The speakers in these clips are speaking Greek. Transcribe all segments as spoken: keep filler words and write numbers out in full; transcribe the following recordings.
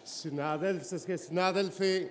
Συναδέλφισες και συνάδελφοι,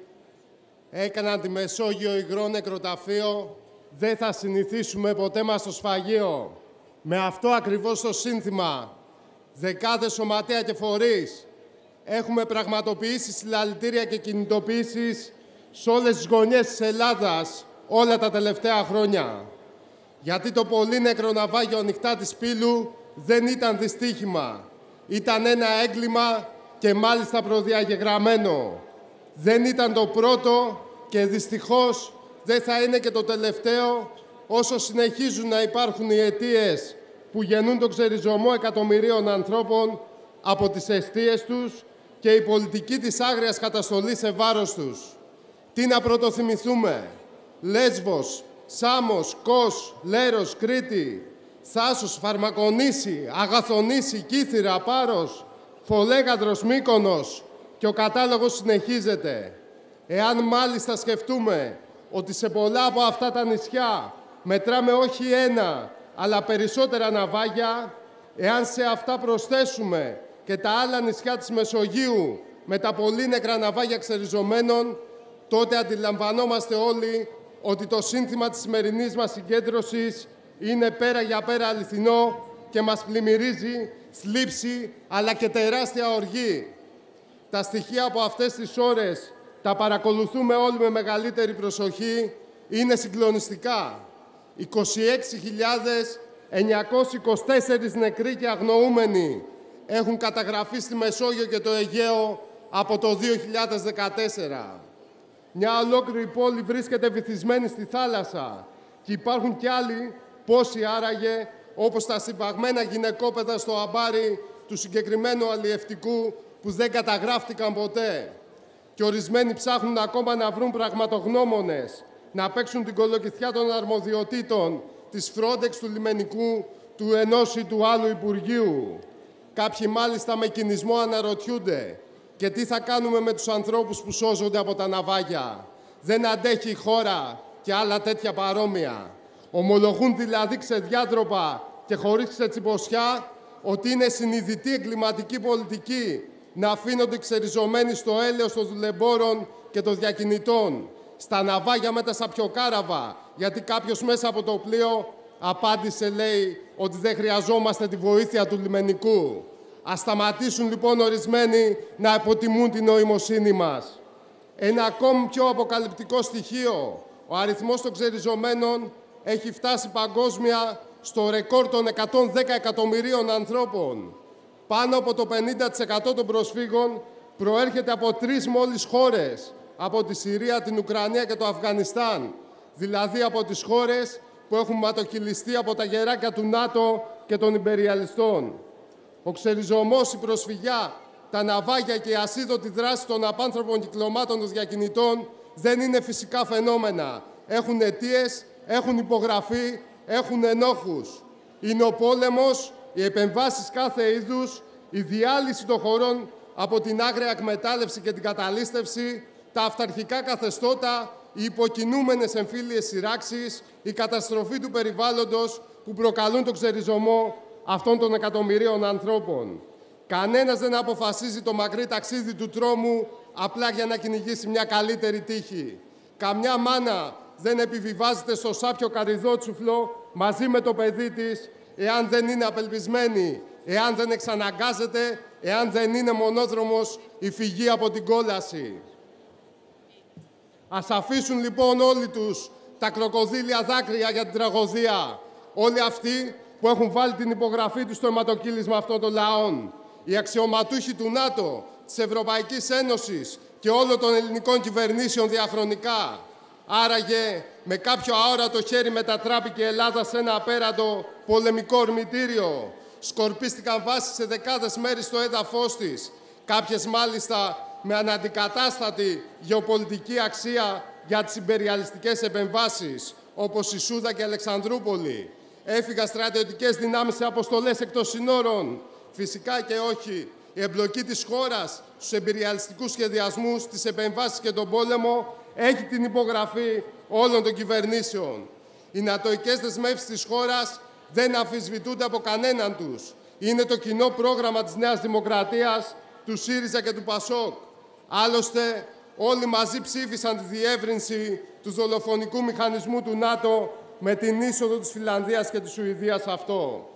έκαναν τη Μεσόγειο υγρό νεκροταφείο. Δεν θα συνηθίσουμε ποτέ μας στο σφαγείο. Με αυτό ακριβώς το σύνθημα, δεκάδες σωματεία και φορείς, έχουμε πραγματοποιήσει συλλαλητήρια και κινητοποιήσεις σε όλες τις γωνιές της Ελλάδας όλα τα τελευταία χρόνια. Γιατί το πολύνεκρο ναυάγιο ανοιχτά της Πύλου δεν ήταν δυστύχημα. Ήταν ένα έγκλημα και μάλιστα προδιαγεγραμμένο. Δεν ήταν το πρώτο και δυστυχώς δεν θα είναι και το τελευταίο όσο συνεχίζουν να υπάρχουν οι αιτίες που γεννούν τον ξεριζωμό εκατομμυρίων ανθρώπων από τις αιστείες τους και η πολιτική της άγριας καταστολής σε βάρος τους. Τι να πρωτοθυμηθούμε? Λέσβος, Σάμος, Κος, Λέρος, Κρήτη, Θάσος, Φαρμακονήσι, Αγαθονήσι, Κύθυρα, Πάρος, Φολέγαδρος, Μύκονος και ο κατάλογος συνεχίζεται. Εάν μάλιστα σκεφτούμε ότι σε πολλά από αυτά τα νησιά μετράμε όχι ένα, αλλά περισσότερα ναυάγια, εάν σε αυτά προσθέσουμε και τα άλλα νησιά της Μεσογείου με τα πολύνεκρα ναυάγια ξεριζωμένων, τότε αντιλαμβανόμαστε όλοι ότι το σύνθημα της σημερινής μας συγκέντρωσης είναι πέρα για πέρα αληθινό και μας πλημμυρίζει θλίψη αλλά και τεράστια οργή. Τα στοιχεία από αυτές τις ώρες τα παρακολουθούμε όλοι με μεγαλύτερη προσοχή, είναι συγκλονιστικά. είκοσι έξι χιλιάδες εννιακόσιοι είκοσι τέσσερις νεκροί και αγνοούμενοι έχουν καταγραφεί στη Μεσόγειο και το Αιγαίο από το δύο χιλιάδες δεκατέσσερα. Μια ολόκληρη πόλη βρίσκεται βυθισμένη στη θάλασσα και υπάρχουν κι άλλοι, πόσοι άραγε, όπως τα συμπαγμένα γυναικόπαιδα στο αμπάρι του συγκεκριμένου αλλιευτικού που δεν καταγράφτηκαν ποτέ. Και ορισμένοι ψάχνουν ακόμα να βρουν πραγματογνώμονες, να παίξουν την κολοκυθιά των αρμοδιοτήτων της Frontex, του λιμενικού, του ενός ή του άλλου Υπουργείου. Κάποιοι μάλιστα με κινησμό αναρωτιούνται και τι θα κάνουμε με τους ανθρώπους που σώζονται από τα ναυάγια. Δεν αντέχει η χώρα και άλλα τέτοια παρόμοια. Ομολογούν δηλαδή ξεδιάτροπα και χωρίς ξετσιποσιά ότι είναι συνειδητή εγκληματική πολιτική να αφήνονται ξεριζωμένοι στο έλεος των δουλεμπόρων και των διακινητών, στα ναυάγια με τα σαπιοκάραβα, γιατί κάποιος μέσα από το πλοίο απάντησε, λέει, ότι δεν χρειαζόμαστε τη βοήθεια του λιμενικού. Ας σταματήσουν λοιπόν ορισμένοι να υποτιμούν την νοημοσύνη μας. Ένα ακόμη πιο αποκαλυπτικό στοιχείο, ο αριθμός των ξεριζωμένων έχει φτάσει παγκόσμια στο ρεκόρ των εκατόν δέκα εκατομμυρίων ανθρώπων. Πάνω από το πενήντα τοις εκατό των προσφύγων προέρχεται από τρεις μόλις χώρες, από τη Συρία, την Ουκρανία και το Αφγανιστάν, δηλαδή από τις χώρες που έχουν ματοκυλιστεί από τα γεράκια του ΝΑΤΟ και των ιμπεριαλιστών. Ο ξεριζωμός, η προσφυγιά, τα ναυάγια και η ασίδωτη δράση των απάνθρωπων κυκλωμάτων των διακινητών δεν είναι φυσικά φαινόμενα. Έχουν αιτίες, έχουν υπογραφεί, έχουν ενόχους. Είναι ο πόλεμος, οι επεμβάσεις κάθε είδους, η διάλυση των χωρών από την άγρια εκμετάλλευση και την καταλύστευση, τα αυταρχικά καθεστώτα, οι υποκινούμενες εμφύλιες σειράξεις, η καταστροφή του περιβάλλοντος που προκαλούν τον ξεριζωμό αυτών των εκατομμυρίων ανθρώπων. Κανένας δεν αποφασίζει το μακρύ ταξίδι του τρόμου απλά για να κυνηγήσει μια καλύτερη τύχη. Καμιά μάνα δεν επιβιβάζεται στο σάπιο καρυδότσουφλο μαζί με το παιδί της, εάν δεν είναι απελπισμένη, εάν δεν εξαναγκάζεται, εάν δεν είναι μονόδρομος η φυγή από την κόλαση. Ας αφήσουν λοιπόν όλοι τους τα κροκοδίλια δάκρυα για την τραγωδία. Όλοι αυτοί που έχουν βάλει την υπογραφή τους στο αιματοκύλισμα αυτών των λαών. Οι αξιωματούχοι του ΝΑΤΟ, της Ευρωπαϊκής Ένωσης και όλων των ελληνικών κυβερνήσεων διαχρονικά. Άραγε, με κάποιο αόρατο χέρι μετατράπηκε η Ελλάδα σε ένα απέραντο πολεμικό ορμητήριο. Σκορπίστηκαν βάσεις σε δεκάδες μέρη στο έδαφος της. Κάποιες μάλιστα με αναντικατάστατη γεωπολιτική αξία για τις ιμπεριαλιστικές επεμβάσεις, όπως η Σούδα και η Αλεξανδρούπολη. Έφυγαν στρατιωτικές δυνάμεις σε αποστολές εκτός συνόρων. Φυσικά και όχι. Η εμπλοκή της χώρας στους ιμπεριαλιστικούς σχεδιασμούς, τις επεμβάσεις και τον πόλεμο έχει την υπογραφή όλων των κυβερνήσεων. Οι νατοικές δεσμεύσεις της χώρας δεν αμφισβητούνται από κανέναν τους. Είναι το κοινό πρόγραμμα της Νέας Δημοκρατίας, του ΣΥΡΙΖΑ και του ΠΑΣΟΚ. Άλλωστε, όλοι μαζί ψήφισαν τη διεύρυνση του δολοφονικού μηχανισμού του ΝΑΤΟ με την είσοδο της Φινλανδίας και της Σουηδίας σε αυτό.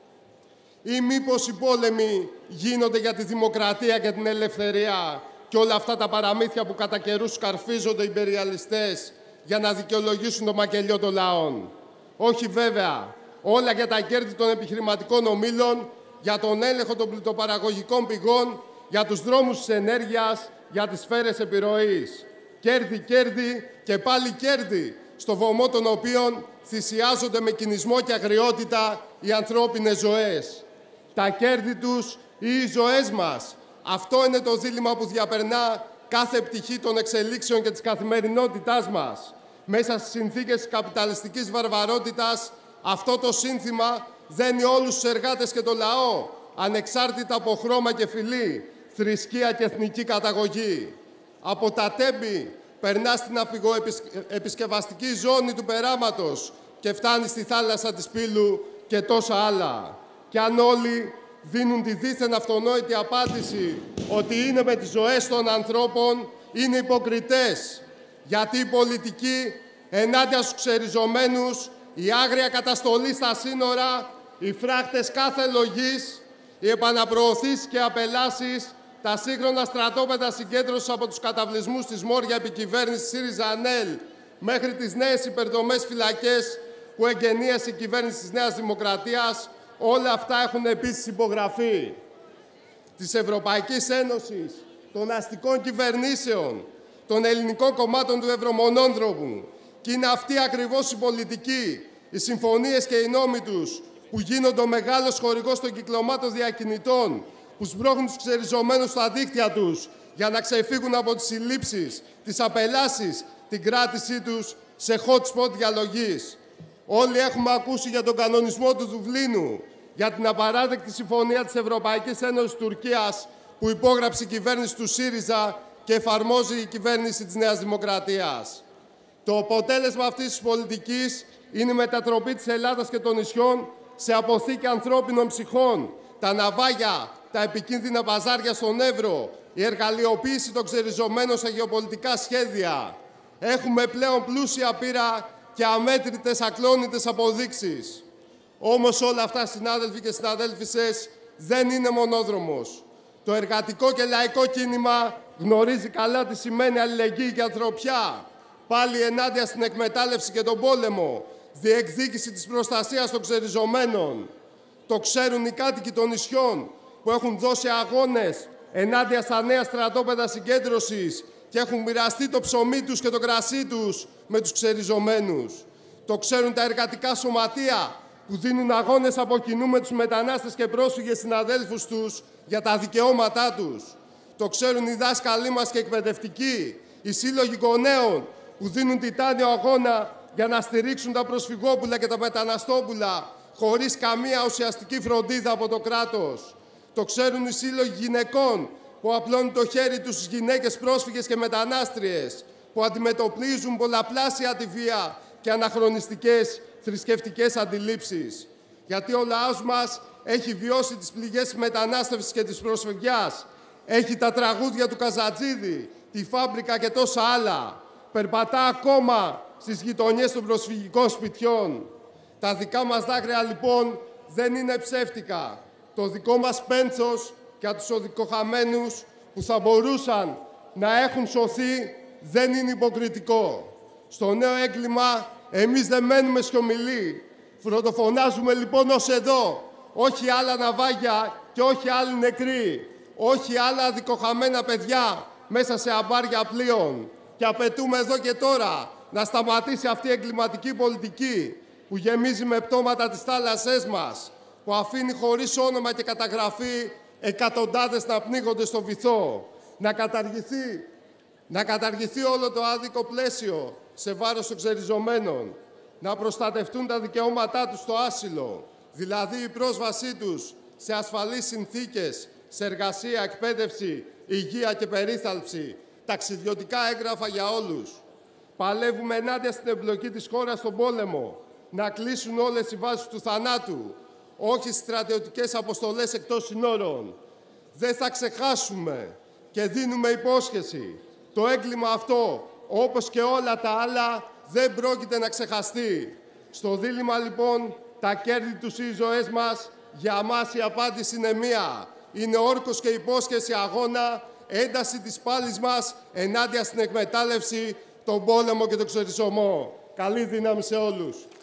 Ή μήπως οι πόλεμοι γίνονται για τη δημοκρατία και την ελευθερία και όλα αυτά τα παραμύθια που κατά καιρούς σκαρφίζονται οι ιμπεριαλιστές για να δικαιολογήσουν το μακελιό των λαών. Όχι βέβαια. Όλα για τα κέρδη των επιχειρηματικών ομίλων, για τον έλεγχο των πλουτοπαραγωγικών πηγών, για τους δρόμους της ενέργειας, για τις σφαίρες επιρροής. Κέρδη, κέρδη και πάλι κέρδη, στο βωμό των οποίων θυσιάζονται με κινησμό και αγριότητα οι ανθρώπινες ζωές. Τα κέρδη τους ή οι ζωές μας. Αυτό είναι το δίλημμα που διαπερνά κάθε πτυχή των εξελίξεων και της καθημερινότητάς μας. Μέσα στις συνθήκες της καπιταλιστικής βαρβαρότητας, αυτό το σύνθημα δένει όλους τους εργάτες και το λαό, ανεξάρτητα από χρώμα και φυλή, θρησκεία και εθνική καταγωγή. Από τα Τέμπη περνά στην αφηγοεπισκευαστική ζώνη του περάματος και φτάνει στη θάλασσα της Πύλου και τόσα άλλα. Κι αν όλοι δίνουν τη δίθεν αυτονόητη απάντηση ότι είναι με τις ζωές των ανθρώπων, είναι υποκριτές. Γιατί η πολιτική ενάντια στους ξεριζωμένους, η άγρια καταστολή στα σύνορα, οι φράχτες κάθε λογής, οι επαναπροωθήσεις και απελάσεις, τα σύγχρονα στρατόπεδα συγκέντρωσης από τους καταβλισμούς της Μόρια επικυβέρνησης ΣΥΡΙΖΑ-ΑΝΕΛ μέχρι τις νέες υπερδομές φυλακές που εγγενίασε η κυβέρνηση της Νέας Δημοκρατίας, όλα αυτά έχουν επίσης υπογραφεί της Ευρωπαϊκής Ένωσης, των αστικών κυβερνήσεων, των ελληνικών κομμάτων του Ευρωμονόδρομου. Και είναι αυτή ακριβώς η πολιτική, οι συμφωνίες και οι νόμοι τους, που γίνονται ο μεγάλος χορηγός των κυκλωμάτων διακινητών, που σμπρώχνουν τους ξεριζωμένους στα δίκτυα τους για να ξεφύγουν από τις συλλήψεις, τις απελάσεις, την κράτησή τους σε hot spot διαλογής. Όλοι έχουμε ακούσει για τον κανονισμό του Δουβλίνου, για την απαράδεκτη συμφωνία της Ευρωπαϊκής Ένωσης Τουρκίας που υπόγραψε η κυβέρνηση του ΣΥΡΙΖΑ και εφαρμόζει η κυβέρνηση της Νέας Δημοκρατίας. Το αποτέλεσμα αυτής της πολιτικής είναι η μετατροπή της Ελλάδας και των νησιών σε αποθήκη ανθρώπινων ψυχών, τα ναυάγια, τα επικίνδυνα παζάρια στον Εύρο, η εργαλειοποίηση των ξεριζωμένων σε γεωπολιτικά σχέδια. Έχουμε πλέον πλούσια πείρα και αμέτρητες ακλόνητες αποδείξεις. Όμως όλα αυτά, συνάδελφοι και συναδέλφισσες, δεν είναι μονόδρομος. Το εργατικό και λαϊκό κίνημα γνωρίζει καλά τι σημαίνει αλληλεγγύη και ανθρωπιά. Πάλι ενάντια στην εκμετάλλευση και τον πόλεμο, διεκδίκηση της προστασίας των ξεριζωμένων. Το ξέρουν οι κάτοικοι των νησιών που έχουν δώσει αγώνες ενάντια στα νέα στρατόπεδα συγκέντρωσης και έχουν μοιραστεί το ψωμί τους και το κρασί τους με τους ξεριζωμένους. Το ξέρουν τα εργατικά σωματεία που δίνουν αγώνες από κοινού με τους μετανάστες και πρόσφυγες συναδέλφους τους για τα δικαιώματά τους. Το ξέρουν οι δάσκαλοι μας και εκπαιδευτικοί, οι σύλλογοι γονέων που δίνουν τιτάνιο αγώνα για να στηρίξουν τα προσφυγόπουλα και τα μεταναστόπουλα χωρίς καμία ουσιαστική φροντίδα από το κράτος. Το ξέρουν οι σύλλογοι γυναικών που απλώνουν το χέρι τους στις γυναίκες πρόσφυγες και μετανάστριες, που αντιμετωπίζουν πολλαπλάσια τη βία και αναχρονιστικές θρησκευτικές αντιλήψεις. Γιατί ο λαός μας έχει βιώσει τις πληγές της μετανάστευσης και της προσφυγιάς. Έχει τα τραγούδια του Καζατζίδη, τη Φάμπρικα και τόσα άλλα. Περπατά ακόμα στις γειτονιές των προσφυγικών σπιτιών. Τα δικά μας δάκρυα, λοιπόν, δεν είναι ψεύτικα. Το δικό μας πένθος για τους οδικοχαμένους που θα μπορούσαν να έχουν σωθεί δεν είναι υποκριτικό. Στο νέο έγκλημα εμείς δεν μένουμε σιωπηλοί. Φροντοφωνάζουμε λοιπόν ως εδώ. Όχι άλλα ναυάγια και όχι άλλοι νεκροί. Όχι άλλα αδικοχαμένα παιδιά μέσα σε αμπάρια πλοίων. Και απαιτούμε εδώ και τώρα να σταματήσει αυτή η εγκληματική πολιτική που γεμίζει με πτώματα τις θάλασσές μας, που αφήνει χωρίς όνομα και καταγραφή εκατοντάδες να πνίγονται στο βυθό. Να καταργηθεί, να καταργηθεί όλο το άδικο πλαίσιο σε βάρος των ξεριζωμένων. Να προστατευτούν τα δικαιώματά τους στο άσυλο, δηλαδή η πρόσβασή τους σε ασφαλείς συνθήκες, σε εργασία, εκπαίδευση, υγεία και περίθαλψη, ταξιδιωτικά έγγραφα για όλους. Παλεύουμε ενάντια στην εμπλοκή της χώρας στον πόλεμο, να κλείσουν όλες οι βάσεις του θανάτου, όχι στρατιωτικές αποστολές εκτός συνόρων. Δεν θα ξεχάσουμε και δίνουμε υπόσχεση. Το έγκλημα αυτό, όπως και όλα τα άλλα, δεν πρόκειται να ξεχαστεί. Στο δίλημμα, λοιπόν, τα κέρδη τους ή οι ζωές μας, για μας η απάντηση είναι μία. Είναι όρκος και υπόσχεση αγώνα, ένταση της πάλης μας ενάντια στην εκμετάλλευση, τον πόλεμο και τον ξεριζωμό. Καλή δύναμη σε όλους.